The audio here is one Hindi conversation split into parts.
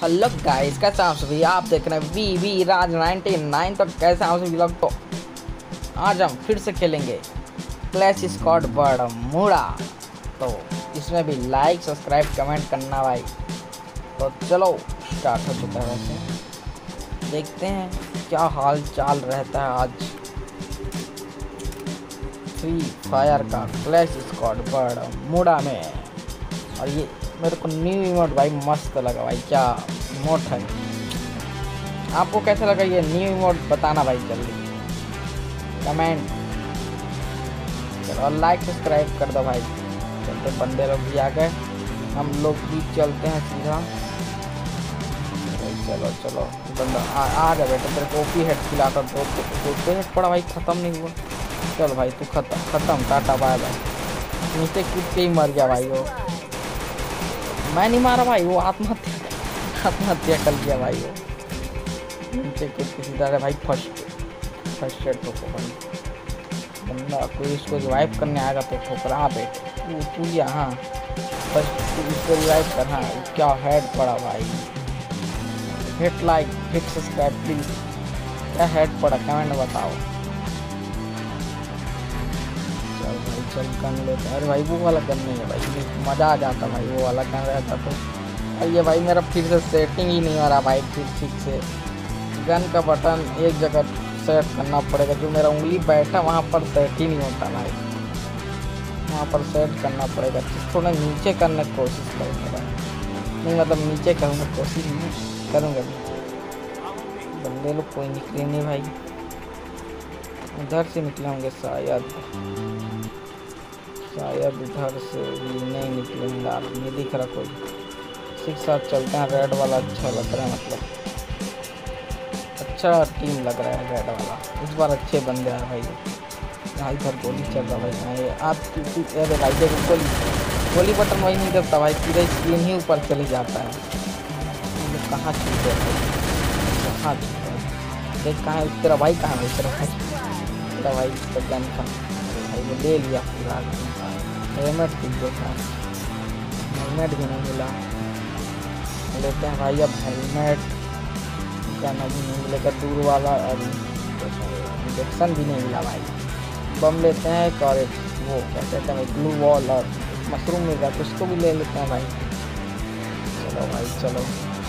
हेलो गाइस, कैसे आप सभी। आप देख रहे हैं वी राज 99। तो कैसे आप सभी लोग। तो आज हम फिर से खेलेंगे क्लैश स्क्वाड बरमूडा। तो इसमें भी लाइक सब्सक्राइब कमेंट करना भाई। तो चलो स्टार्ट हो चुका है। वैसे देखते हैं क्या हाल चाल रहता है आज फ्री फायर का क्लैश स्क्वाड बरमूडा में। और ये मेरे को न्यू इमोट भाई मस्त लगा भाई। क्या इमोट है, आपको कैसा लगा ये न्यू इमोट बताना भाई जल्दी कमेंट। चलो और लाइक सब्सक्राइब कर दो भाई। चलते बंदे लोग भी आ गए, हम लोग भी चलते हैं सीधा। चलो चलो बंदा आ गया बेटा। तेरे को ओपी हेड खिलाता दो हेड पड़ा भाई, ख़त्म नहीं हुआ। चल भाई तू ख़त्म टाटा बाय बाय। नीचे कूद के ही मर गया भाई वो। मैं नहीं मारा भाई, वो आत्महत्या कर लिया भाई वो। नीचे कूद के सीधा भाई फर्स्ट एड ठोको भाई। बंदा कोई इसको रिवाइव करने आएगा तो ठोकरा। हाँ बेटे तू यहाँ फर्स्ट इसको रिवाइव कर। हाँ क्या हेड पड़ा भाई। Hit like hit subscribe please. क्या हेड पड़ा कमेंट में बताओ। चल भाई चल गन लेते हैं। अरे भाई वो वाला गन नहीं है भाई, मज़ा आ जाता भाई वो वाला गन रहता तो। और ये भाई मेरा फिर से सेटिंग ही नहीं हो रहा भाई ठीक से। गन का बटन एक जगह सेट करना पड़ेगा, जो मेरा उंगली बैठा वहाँ पर सेट ही नहीं होता भाई। वहाँ पर सेट करना पड़ेगा। थोड़ा नीचे करने की कोशिश करूँगा नहीं, मतलब नीचे करूँगा कोशिश नहीं करूँगा नीचे। बंदे लोग कोई निकले नहीं भाई, उधर से निकले होंगे शायद उधर से भी नहीं निकलेंगे। आप नहीं दिख रहा कोई। सिक्स साथ चलते हैं। रेड वाला अच्छा लग रहा है, मतलब अच्छा टीम लग रहा है रेड वाला इस बार। अच्छे बंदे हैं भाई। यहाँ इधर गोली चल रहा भाई। हाँ ये आप अरे भाई देखो गोली बटन वही नहीं देता भाई, सीधे स्क्रीन ही ऊपर चली जाता है। कहाँ छूटे कहाँ छूटे देख कहाँ है तेरा भाई। कहाँ है तेरा भाई इसका गन का भाई वो ले लिया पूरा। हेलमेट भी नहीं मिला। लेते हैं भाई अब हेलमेट का नहीं मिलेगा दूर वाला। अभी इंजेक्शन भी नहीं मिला भाई। बम लेते हैं एक और वो क्या कहते हैं ग्लू वॉल और मशरूम मिल रहा है तो उसको भी ले लेते हैं भाई। चलो भाई चलो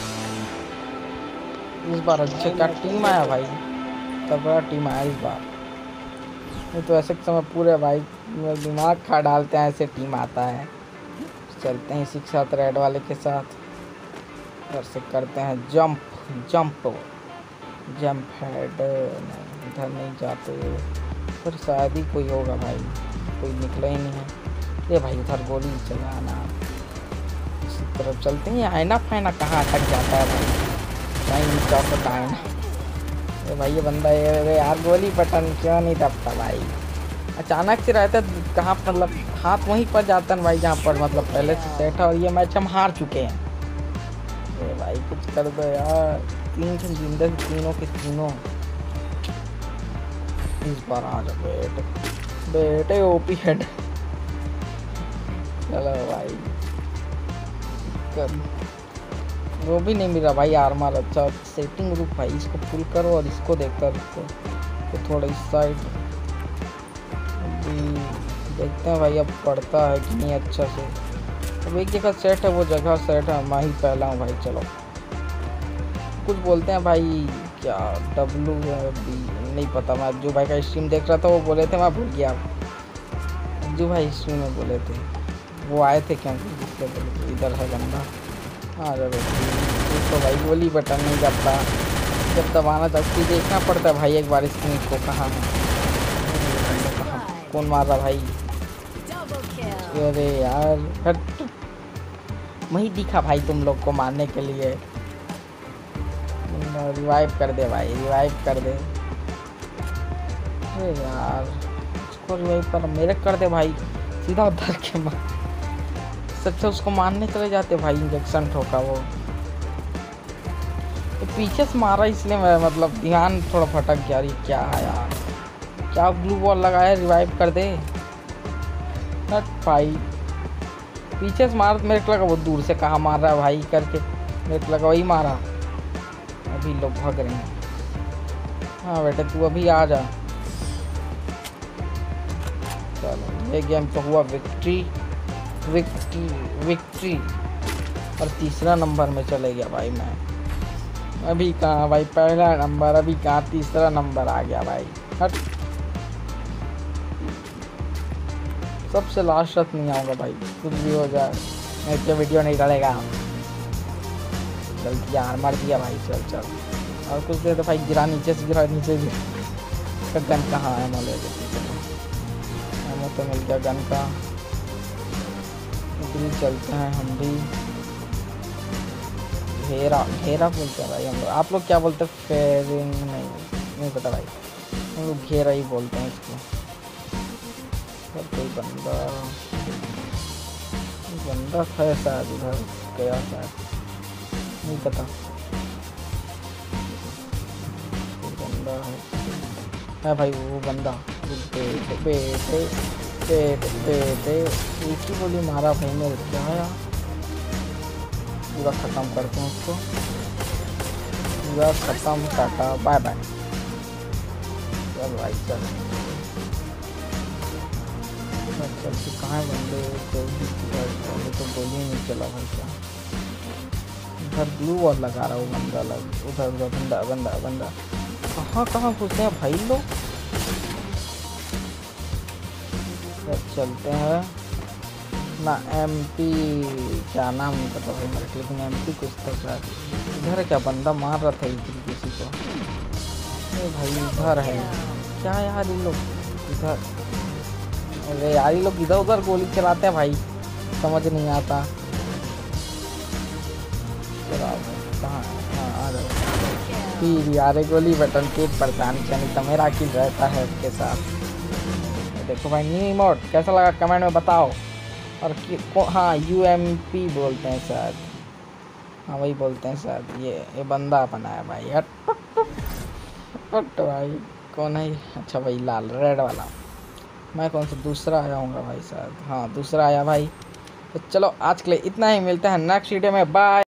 इस बार अच्छे का टीम आया भाई, तगड़ा टीम आया इस बार। नहीं तो ऐसे समय पूरे भाई दिमाग खा डालते हैं, ऐसे टीम आता है। चलते हैं इसी के साथ रेड वाले के साथ। इधर से करते हैं जंप हेड। इधर नहीं जाते फिर शायद ही कोई होगा भाई, कोई निकला ही नहीं है। ये भाई उधर गोली चलाना। इसी तरफ चलते हैं। आईना फाइना कहाँ अटक जाता है भाई, कहीं चौकट आईना। ये भाई ये बंदा ये यार गोली बटन क्यों नहीं दबता भाई। अचानक से रहता है कहाँ, मतलब हाथ वहीं पर जाता है भाई जहाँ पर मतलब पहले से सेट है। और ये मैच हम हार चुके हैं। अरे भाई कुछ कर दो यार। 3 जिंदे तीनों के तीनों इस बार आ जाओ बेटे ओपी हेड। चलो भाई कर वो भी नहीं मिला भाई आर्मर। अच्छा सेटिंग रुक भाई, इसको फुल करो और इसको देखकर तो थोड़ा इस साइड देखते हैं भाई अब पड़ता है कि नहीं अच्छा से। अब एक जगह सेट है, वो जगह सेट है, मैं ही पहला हूँ भाई। चलो कुछ बोलते हैं भाई क्या WB नहीं पता। मैं जो भाई का स्ट्रीम देख रहा था वो बोले थे, मैं भूल गया जो भाई स्ट्रीम में बोले थे वो आए थे क्योंकि जिससे बोले थे इधर है बंदा। हाँ जब तो भाई गोली बटन नहीं दबता, जब दबाना चाहती देखना पड़ता है भाई एक बार स्क्रीन को। कहाँ कौन मार रहा भाई। अरे यार वही दिखा भाई तुम लोग को मारने के लिए। रिवाइव कर दे भाई, रिवाइव कर दे। अरे यार उसको रिवाइव कर मेरे कर दे भाई, सीधा उधर के मार। सबसे उसको मारने चले जाते भाई, इंजेक्शन ठोका वो तो पीछे से मारा इसलिए मैं मतलब ध्यान थोड़ा भटक गया। क्या है यार, क्या ग्लू बॉल लगाया रिवाइव कर दे भाई। पीछे से मार मेरे को लगा वो दूर से कहाँ मार रहा है भाई करके। मेरे को लगा वही मारा। अभी लोग भाग रहे हैं। हाँ बेटे तू अभी आ जा। चलो ये गेम तो हुआ विक्ट्री विक्ट्री विक्ट्री। और तीसरा नंबर में चले गया भाई मैं। अभी कहाँ भाई पहला नंबर, अभी कहाँ तीसरा नंबर आ गया भाई। हट, सबसे लास्ट तक नहीं आऊँगा भाई, कुछ भी हो जाए मेरे को वीडियो नहीं डालेगा। चल यार मार दिया भाई। चल चल और कुछ दे तो भाई। गिरा नीचे से, गिरा नीचे से। गन कहाँ है? मोले हमें तो मिल गया गन का। इधर चलते हैं हम भी। घेरा घेरा बोलते हैं भाई हम लोग। आप लोग क्या बोलते हैं? फेरिंग नहीं पता भाई, हम लोग घेरा ही बोलते हैं इसको। पर कोई बंदा था शायद उधर गया, शायद नहीं पता। कोई बंदा है भाई, वो बंदा। बेटे बेटे बेटे बेटे एक ही गोली मारा भाई मेरे। क्या है यार, पूरा ख़त्म करते हैं उसको, पूरा ख़त्म। Tata bye bye. चल भाई चल चल तू कहाँ है बंदे? तो गोली नहीं चला भाई। क्या इधर ब्लू वॉल लगा रहा हूँ बंदा, लग उधर उधर बंदा बंदा बंदा। कहाँ घुसे हैं भाई लोग? चलते हैं ना। MP क्या नाम नहीं पता भाई मेरे को, लेकिन MP कुछ तो शायद। इधर क्या बंदा मार रहा था इधर किसी को? अरे भाई इधर है क्या यार ये लोग? इधर अरे यार ये लोग इधर उधर गोली चलाते हैं भाई, समझ नहीं आता। कहाँ? हाँ आ रहा फिर यार गोली बटन के परेशान नहीं तो मेरा किल रहता है उसके साथ। देखो भाई न्यू इमोट कैसा लगा कमेंट में बताओ। और हाँ UMP बोलते हैं शायद। हाँ वही बोलते हैं शायद। ये बंदा बनाया भाई। हट भाई कौन है? अच्छा भाई लाल रेड वाला। मैं कौन सा दूसरा आया हूँगा भाई शायद। हाँ दूसरा आया भाई। तो चलो आज के लिए इतना ही, मिलते हैं नेक्स्ट वीडियो में। बाय।